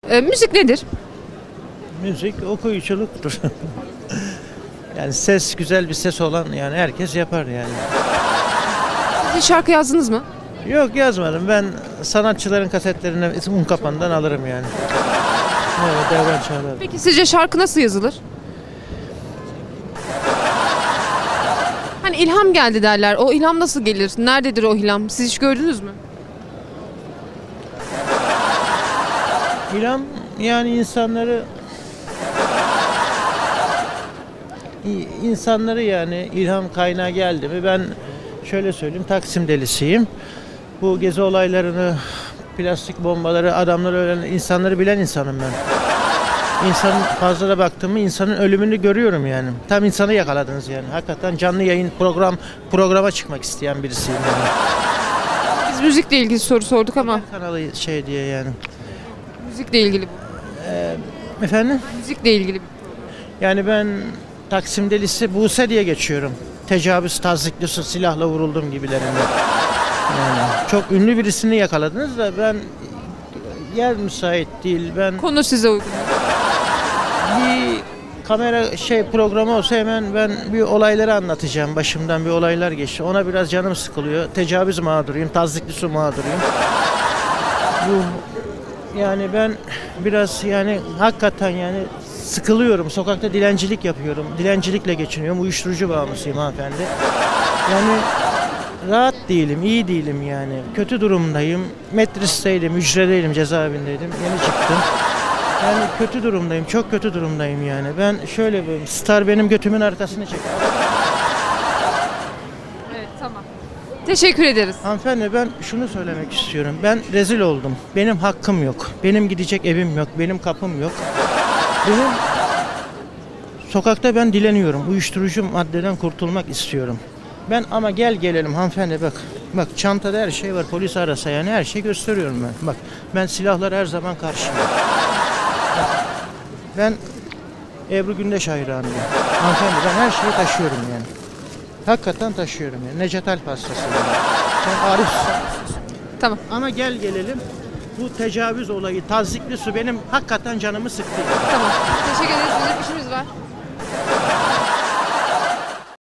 Müzik nedir? Müzik okuyuculuktur. Yani ses güzel bir ses olan yani herkes yapar yani. Siz hiç şarkı yazdınız mı? Yok yazmadım. Ben sanatçıların kasetlerini Unkapan'dan alırım yani. Evet, Devran Çağlar. Peki sizce şarkı nasıl yazılır? Hani ilham geldi derler. O ilham nasıl gelir? Nerededir o ilham? Siz hiç gördünüz mü? İlham yani insanları yani ilham kaynağı geldi mi? Ben şöyle söyleyeyim, Taksim delisiyim. Bu gezi olaylarını, plastik bombaları, adamları ölen insanları bilen insanım ben. İnsanın fazla da baktığımı insanın ölümünü görüyorum yani. Tam insanı yakaladınız yani. Hakikaten canlı yayın programa çıkmak isteyen birisiyim yani. Biz müzikle ilgili soru sorduk ama Kanalı şey diye yani. müzikle ilgili bu. Efendim? Müzikle ilgili. Yani ben Taksim delisi Buse diye geçiyorum. Tecavüz taziklisi silahla vuruldum gibilerinde. Yani çok ünlü birisini yakaladınız da ben yer müsait değil. Ben Konu size uygun. bir kamera programı olsa hemen ben bir olayları anlatacağım. Başımdan bir olaylar geçti. Ona biraz canım sıkılıyor. Tecavüz mağduruyum, tazikli su mağduruyum. Bu yani ben biraz yani hakikaten yani sıkılıyorum. Sokakta dilencilik yapıyorum. Dilencilikle geçiniyorum. Uyuşturucu bağımlısıyım hanımefendi. Yani rahat değilim, iyi değilim yani. Kötü durumdayım. Metristeydim, hücredeydim, cezaevindeydim. Yeni çıktım. Yani kötü durumdayım, çok kötü durumdayım yani. Ben şöyle bir star benim götümün arkasını çekiyor. Evet, tamam. Teşekkür ederiz. Hanımefendi ben şunu söylemek istiyorum. Ben rezil oldum. Benim hakkım yok. Benim gidecek evim yok. Benim kapım yok. Benim sokakta ben dileniyorum. Uyuşturucu maddeden kurtulmak istiyorum. Ben ama gelelim hanımefendi bak. Bak çantada her şey var. Polis arasa yani her şeyi gösteriyorum ben. Bak ben silahlara her zaman karşıyım. Ben Ebru Gündeş hayranıyım. Hanımefendi ben her şeyi taşıyorum yani. Hakikaten taşıyorum yani. Necdet Alp hastası yani. Ben Arif. Tamam. Ama gelelim. Bu tecavüz olayı, tazikli su benim hakikaten canımı sıktı. Tamam. Teşekkür ederiz. Bizim işimiz var.